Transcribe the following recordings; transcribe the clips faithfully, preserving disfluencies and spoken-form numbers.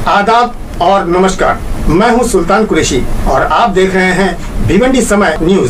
आदाब और नमस्कार, मैं हूं सुल्तान कुरैशी और आप देख रहे हैं भिवंडी समय न्यूज।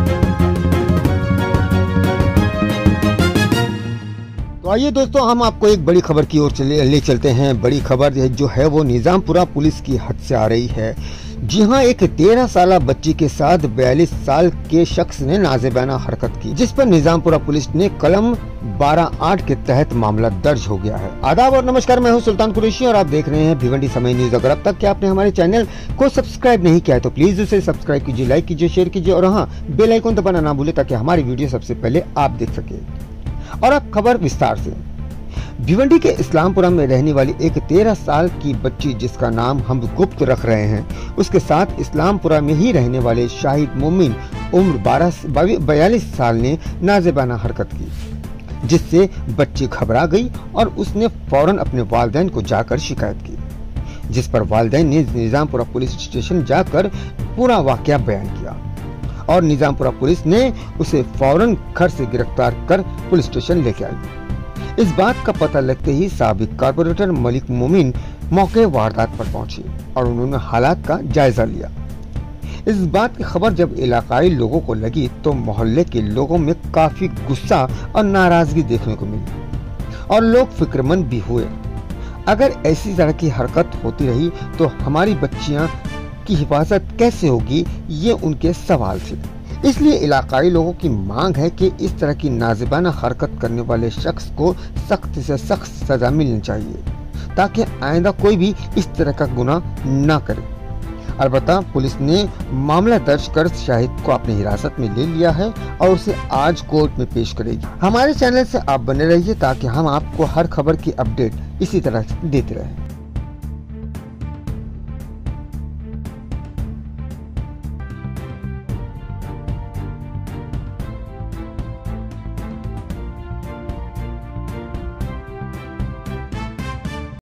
तो आइए दोस्तों, हम आपको एक बड़ी खबर की ओर चले ले चलते हैं। बड़ी खबर जो है वो निजामपुरा पुलिस की हद से आ रही है। जी हां, एक तेरह साल बच्ची के साथ बयालीस साल के शख्स ने नाज़ेबाना हरकत की, जिस पर निजामपुरा पुलिस ने कलम बारह आठ के तहत मामला दर्ज हो गया है। आदाब और नमस्कार, मैं हूं सुल्तान कुरैशी और आप देख रहे हैं भिवंडी समय न्यूज। अगर अब तक आपने हमारे चैनल को सब्सक्राइब नहीं किया है तो प्लीज उसे सब्सक्राइब कीजिए, लाइक कीजिए, शेयर कीजिए और हाँ, बेल आइकन दबाना ना भूले ताकि हमारी वीडियो सबसे पहले आप देख सके। और अब खबर विस्तार से। भिवंडी के इस्लामपुरा में रहने वाली एक तेरह साल की बच्ची, जिसका नाम हम गुप्त रख रहे हैं, उसके साथ इस्लामपुरा में ही रहने वाले शाहिद मोमिन उम्र बारह बयालीस साल ने नाज़ेबाना हरकत की, जिससे बच्ची घबरा गई और उसने फौरन अपने वालिदैन को जाकर शिकायत की, जिस पर वालिदैन ने निजामपुरा पुलिस स्टेशन जाकर पूरा वाकया बयान किया और निजामपुरा पुलिस ने उसे फौरन घर से गिरफ्तार कर पुलिस स्टेशन लेके आई। इस बात का पता लगते ही साबिक कारपोरेटर मलिक मोमिन मौके वारदात पर पहुंचे और उन्होंने हालात का जायजा लिया। इस बात की खबर जब इलाकाई लोगों को लगी तो मोहल्ले के लोगों में काफी गुस्सा और नाराजगी देखने को मिली और लोग फिक्रमंद भी हुए। अगर ऐसी तरह की हरकत होती रही तो हमारी बच्चियां की हिफाजत कैसे होगी, ये उनके सवाल थे। इसलिए इलाकाई लोगों की मांग है कि इस तरह की नाज़ेबाना हरकत करने वाले शख्स को सख्त से सख्त सजा मिलनी चाहिए, ताकि आइंदा कोई भी इस तरह का गुनाह न करे। अलबत्ता पुलिस ने मामला दर्ज कर शाहिद को अपनी हिरासत में ले लिया है और उसे आज कोर्ट में पेश करेगी। हमारे चैनल से आप बने रहिए ताकि हम आपको हर खबर की अपडेट इसी तरह से देते रहें।